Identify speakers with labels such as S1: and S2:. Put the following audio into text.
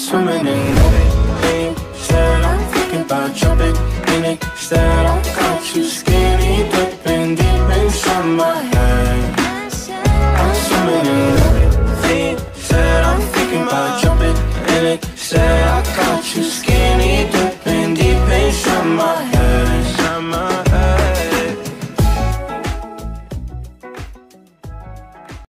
S1: swimming in it. Said I'm thinking about jumping in it. Instead I got you scared.